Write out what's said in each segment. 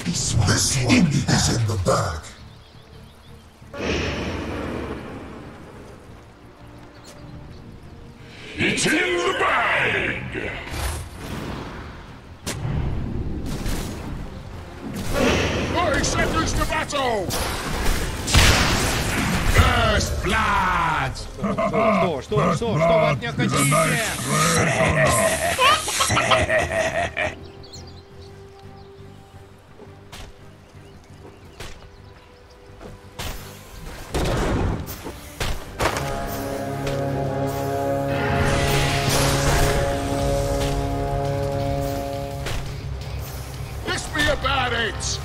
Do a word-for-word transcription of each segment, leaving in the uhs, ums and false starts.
be swallowed. This one in the is in the bag. It's in the bag! Forty seconds to battle! First blood! Что, что, что, что вы от меня хотите? This be about it!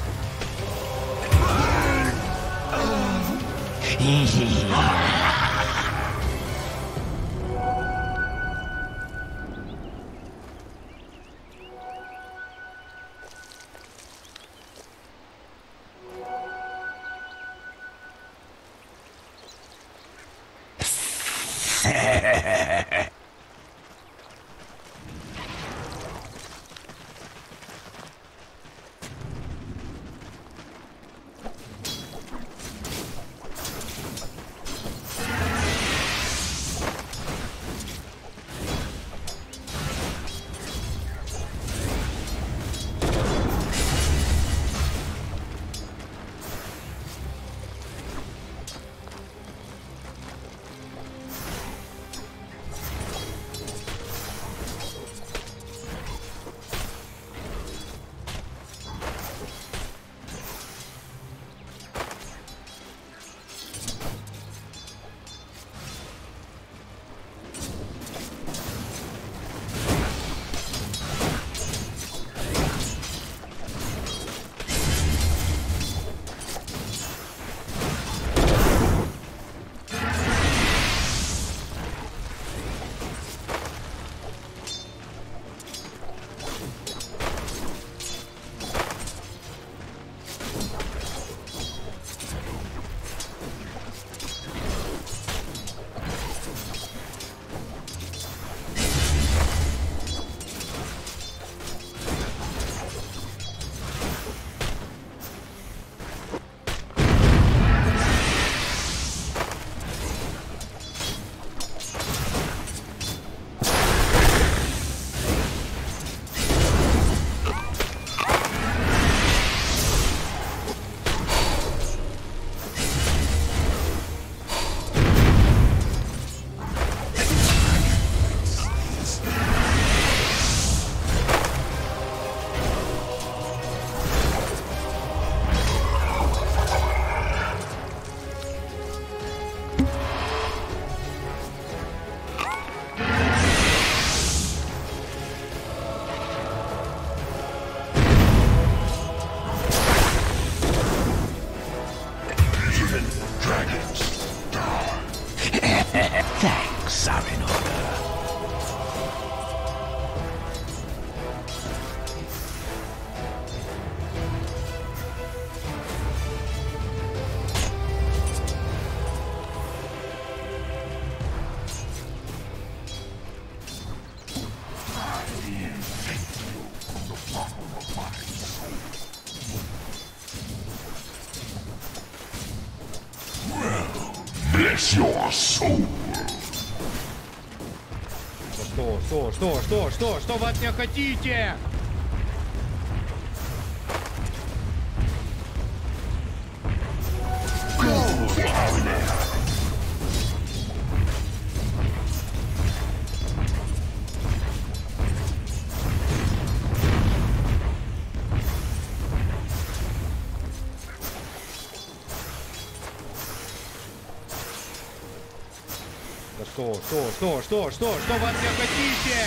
Thanks are in order. Bless your soul. Что, что, что, что, что, что вы от меня хотите? Что, что, что, что, что, что вы от меня хотите?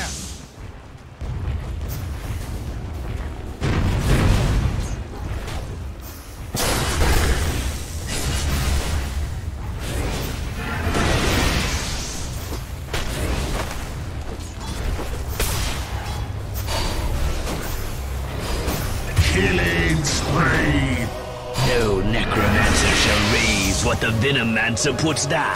Killing spree! No necromancer shall raise what the Venomancer puts down.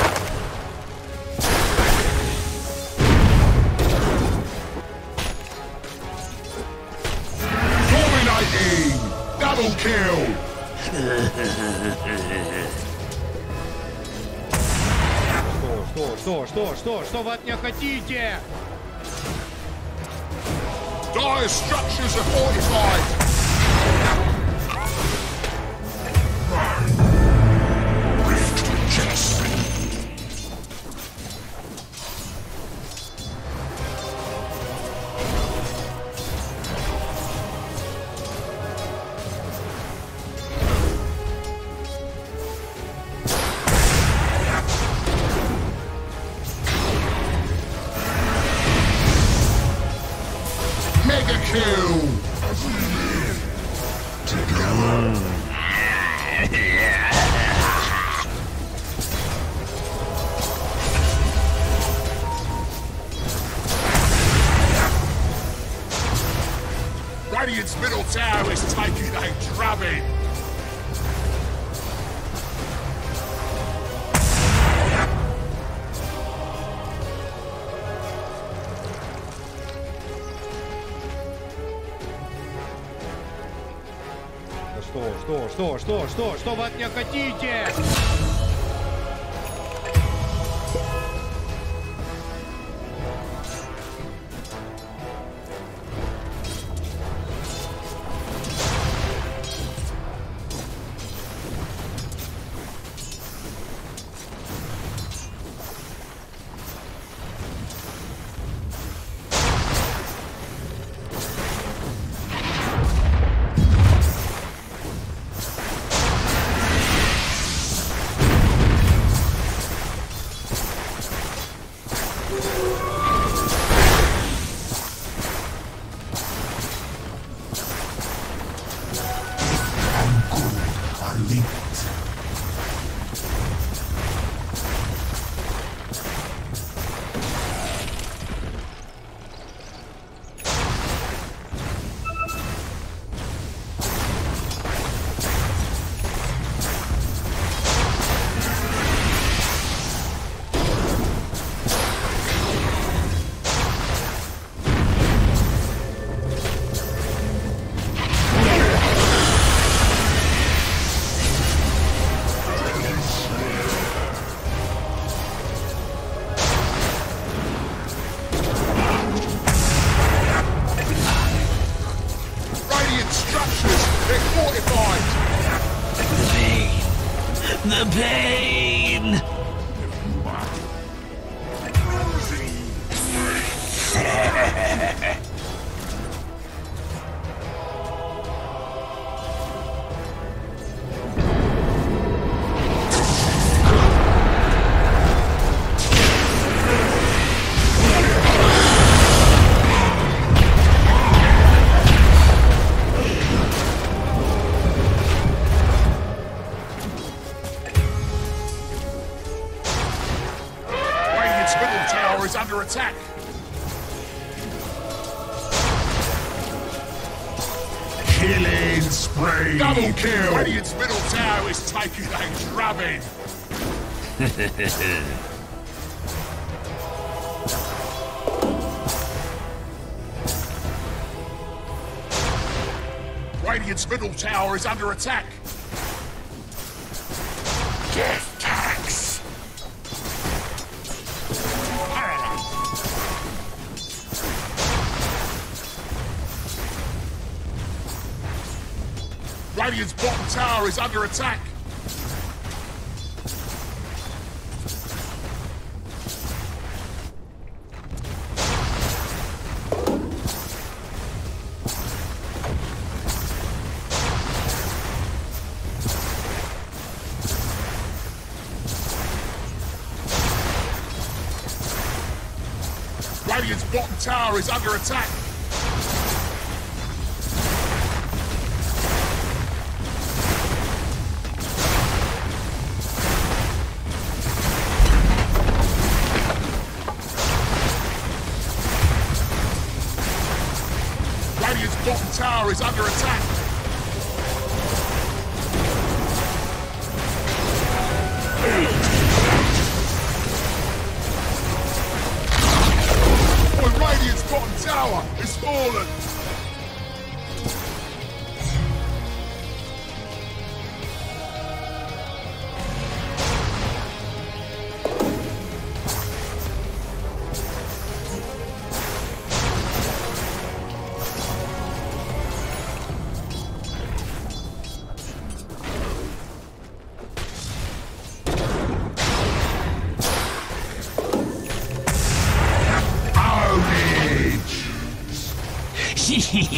Double Double kill! Что, что, что, что, что вы от меня хотите? Dire structures are fortified! Rift chest. Mega kill! Together. Radiant's middle tower is taking a drubbing. Что, что, что, что, что, что вы от меня хотите? The pain! Under attack. Killing spree. Double kill. Radiant's middle tower is taking a drubbing. Radiant's middle tower is under attack. Death tax. Radiant's bottom tower is under attack. Radiant's bottom tower is under attack. Radiant's bottom tower is under attack. Oh, Radiant's bottom tower is fallen.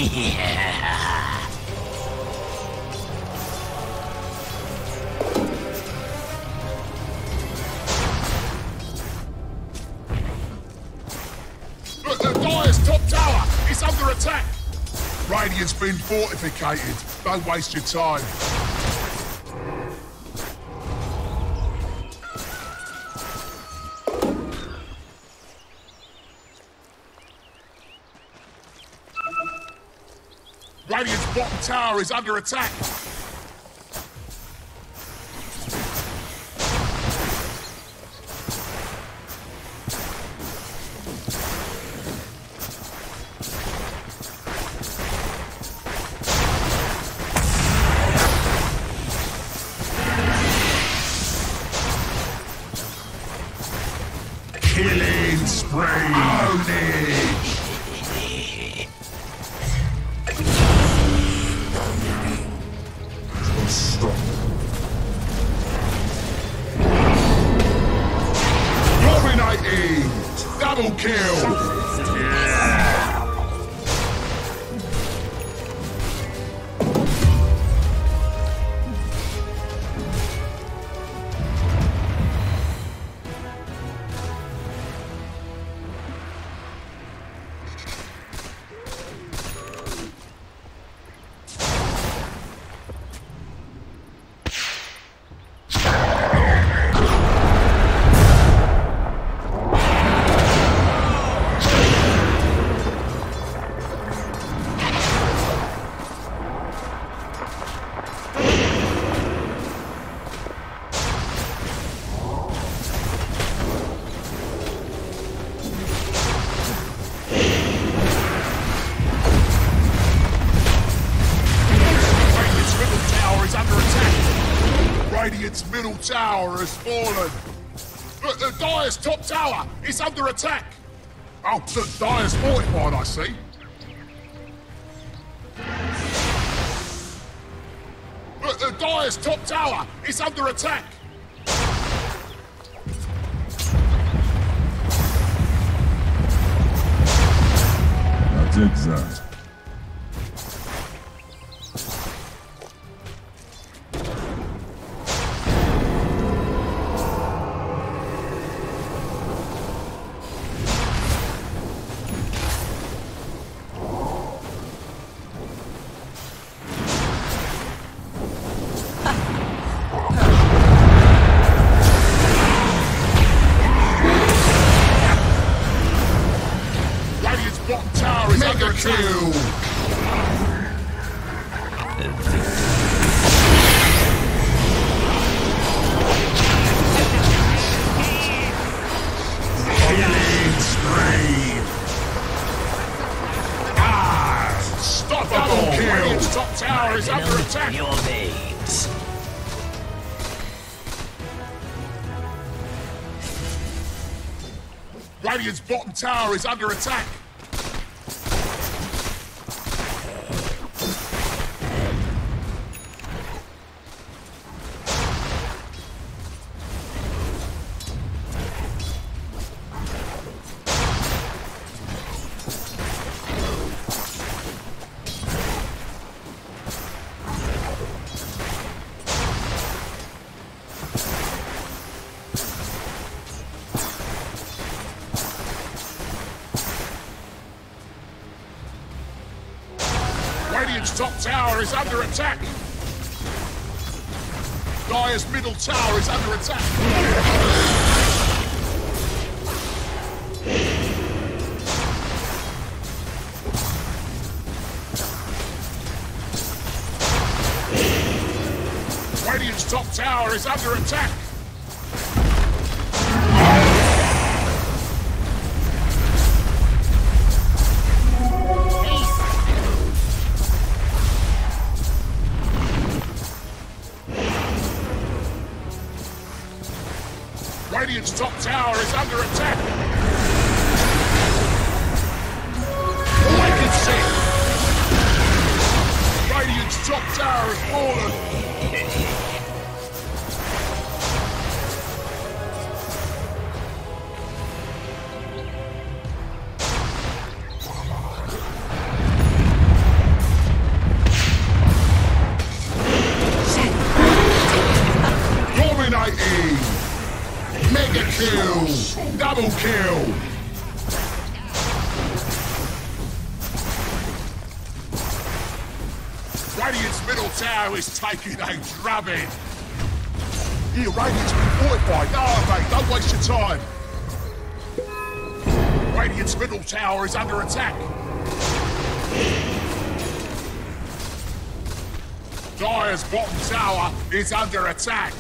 Look, the Dire's top tower is under attack. Radiant's been fortificated. Don't waste your time. Radiant's bottom tower is under attack. Killing spree. Ownage. Stop. Dominating. Double kill. Radiant's middle tower has fallen. Look, the Dire's top tower is under attack. Oh, look, Dire's fortified, I see. Look, the Dire's top tower is under attack. Now take that. Bottom tower is under attack. Killing spree. Ah, stop double kill. Radiant's top tower is under attack. Your veins. Radiant's bottom tower is under attack. Radiant's top tower is under attack. Dire's middle tower is under attack. Radiant's top tower is under attack. Radiant's top tower is under attack. Awaken sick. Radiant's top tower has fallen. Double kill! Radiant's middle tower is taking a drubbing. Here, Radiant's been fortified. No, mate, don't waste your time. Radiant's middle tower is under attack. Dire's bottom tower is under attack.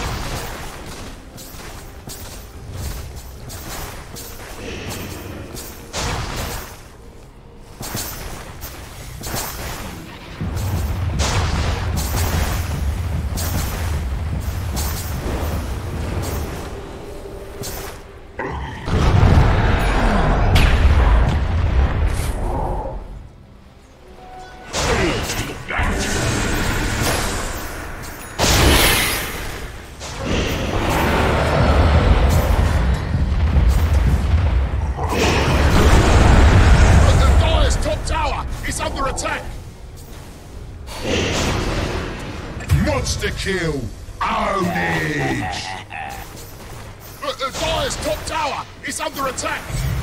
Kill. Ownage! Look, the Dire's top tower is under attack!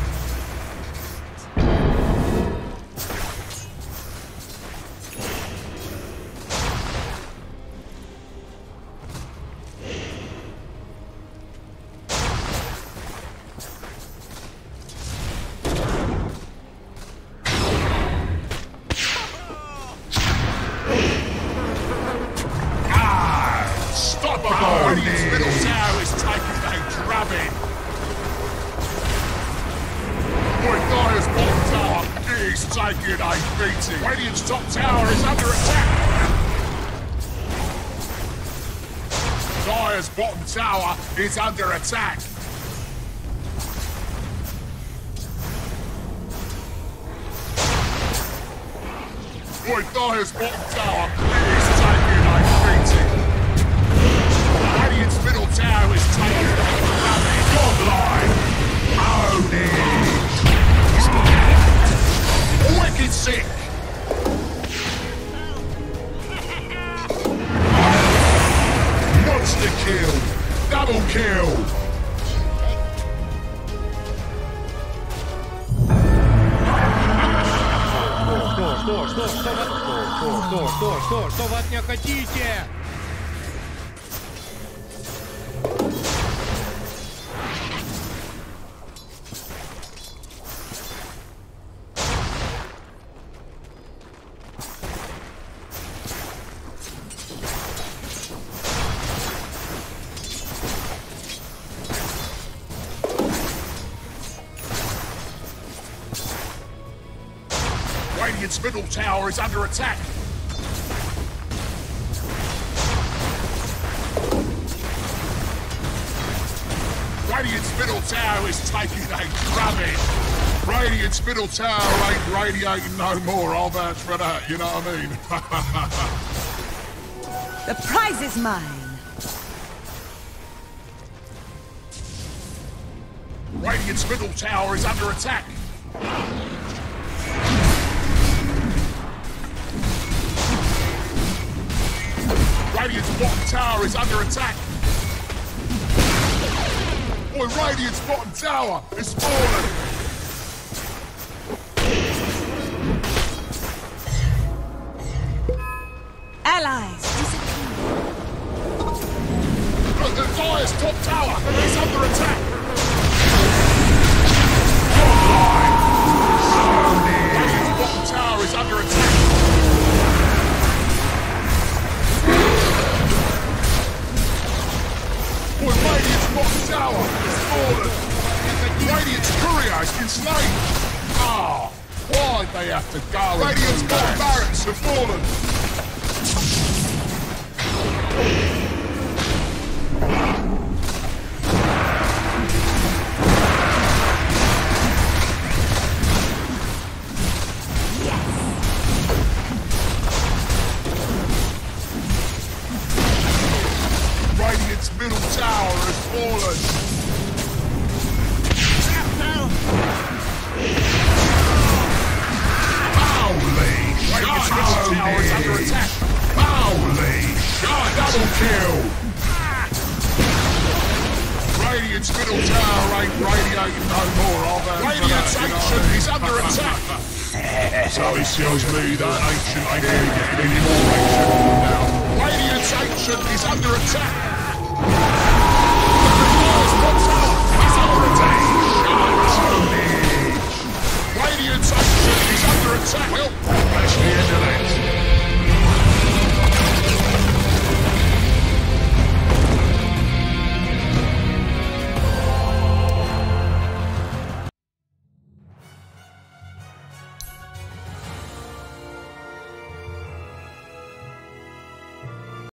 Radiant's top tower is under attack! Dire's bottom tower is under attack! Boy, Dire's bottom tower is taking a beating! Radiant's middle tower is taking a beating! Godline! Own it! Wicked sick! Monster kill! Double kill! Что, что, что, что, что, что, что, что, что, что вы от меня хотите? Radiant's middle tower is under attack. Radiant's middle tower is taking a drubbing. Radiant's middle tower ain't radiating no more. I'll vouch for that, you know what I mean? The prize is mine. Radiant's middle tower is under attack. Radiant's bottom tower is under attack. Boy, Radiant's bottom tower is falling. Allies disappear. Look, the Dire's top tower is under attack. Radiant's bottom tower is under attack. Boy, Radiant's bottom tower is fallen. Radiant's courier has been slain. Ah, why'd they have to go? Radiant's bottom barracks have fallen. Radiant's middle tower has fallen. Holy! Radiant's middle tower is under attack. Holy! God, double kill! Radiant's middle tower ain't radiating no more, are they? Radiant's ancient is under attack. So it tells me that ancient ain't gonna get any more